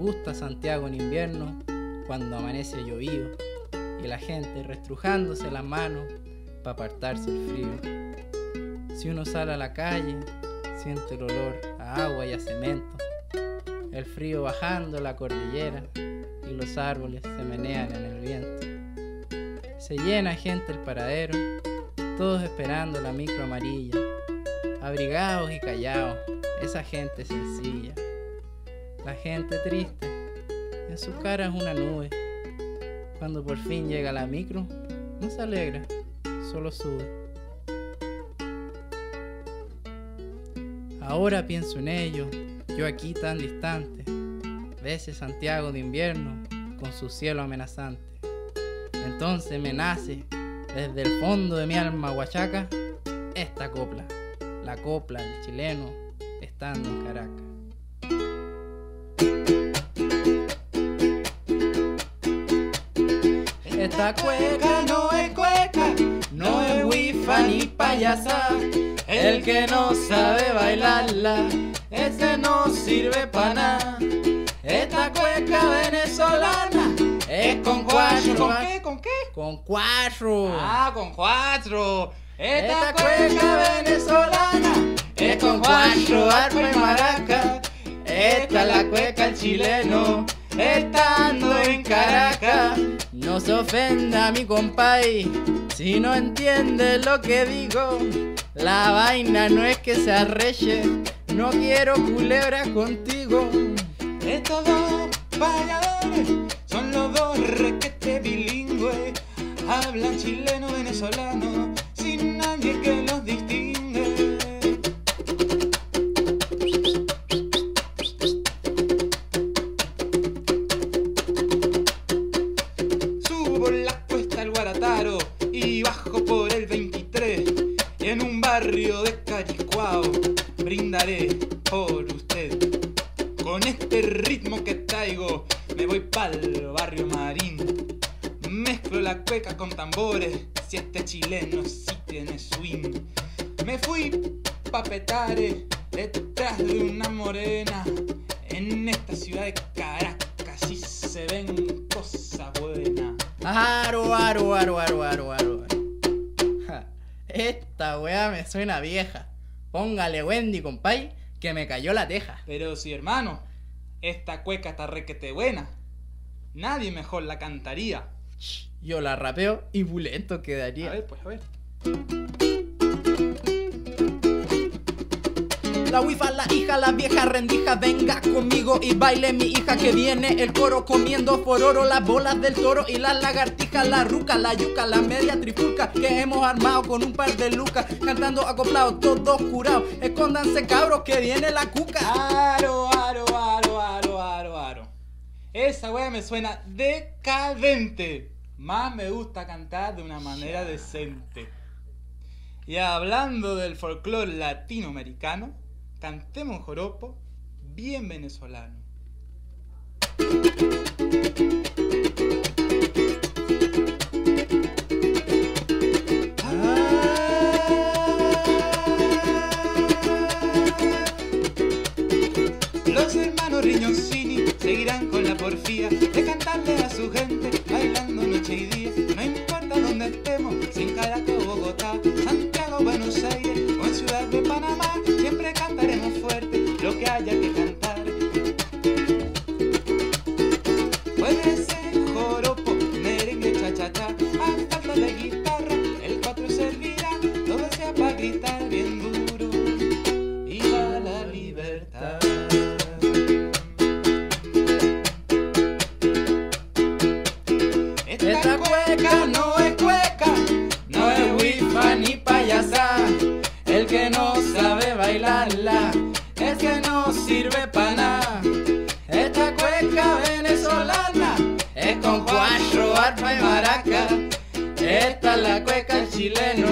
gusta Santiago en invierno, cuando amanece llovido y la gente restrujándose las manos para apartarse el frío. Si uno sale a la calle, siente el olor a agua y a cemento, el frío bajando la cordillera y los árboles se menean en el viento. Se llena gente el paradero, todos esperando la micro amarilla, abrigados y callados, esa gente sencilla. La gente triste, en su cara es una nube. Cuando por fin llega la micro, no se alegra, solo sube. Ahora pienso en ello, yo aquí tan distante, de ese Santiago de invierno con su cielo amenazante. Entonces me nace, desde el fondo de mi alma huachaca, esta copla, la copla del chileno estando en Caracas. Esta cueca no es cueca, no es wifa ni payasa. El que no sabe bailarla, ese no sirve pa' nada. Esta cueca venezolana es con cuatro. ¿Con qué? ¿Con qué? Con cuatro. Ah, con cuatro. Esta cueca venezolana es con cuatro, arpa y maraca. Esta la cueca el chileno estando en Caracas. No se ofenda mi compay si no entiende lo que digo. La vaina no es que se arreche, no quiero culebras contigo. Estos dos bailadores son los dos requete bilingües. Hablan chileno, venezolano, sin nadie que los distingue. Subo la cuesta al Guarataro y bajo por el 23. Y en un barrio de Caricuao brindaré por usted. Con este ritmo que traigo me voy pa'l barrio Marín. Mezclo la cueca con tambores, si este chileno sí tiene swing. Me fui pa' Petare, detrás de una morena. En esta ciudad de Caracas sí se ven cosas buenas. Aro. Ja, esta weá me suena vieja. Póngale Wendy, compay, que me cayó la teja. Pero si hermano, esta cueca está requete buena. Nadie mejor la cantaría. Yo la rapeo y bulento quedaría. A ver, pues, a ver. La wifa, la hija, la vieja rendija, venga conmigo y baile mi hija, que viene el coro comiendo por oro las bolas del toro y las lagartijas, la ruca, la yuca, la media trifulca que hemos armado con un par de lucas, cantando acoplados, todos curados. Escóndanse cabros que viene la cuca. Aro. Esa wea me suena decadente. Más me gusta cantar de una manera decente. Y hablando del folclore latinoamericano, cantemos un joropo bien venezolano. Los hermanos Riñoncini seguirán con la porfía de cantarle a su gente, bailando noche y día. No importa dónde estemos, si en Caracas o Bogotá, Santiago, Buenos Aires o en Ciudad de Panamá, siempre cantaremos fuerte lo que haya que cantar. Puede ser joropo, merengue, cha-cha-cha, a falta de guitarra, el cuatro servirá, todo sea para gritar bien duro. ¡Viva la libertad! Esta cueca no es cueca, no es wifa ni payasa. El que no sabe bailarla, es que no sirve pa' nada. Esta cueca venezolana es con cuatro, arpa y maraca. Esta es la cueca el chileno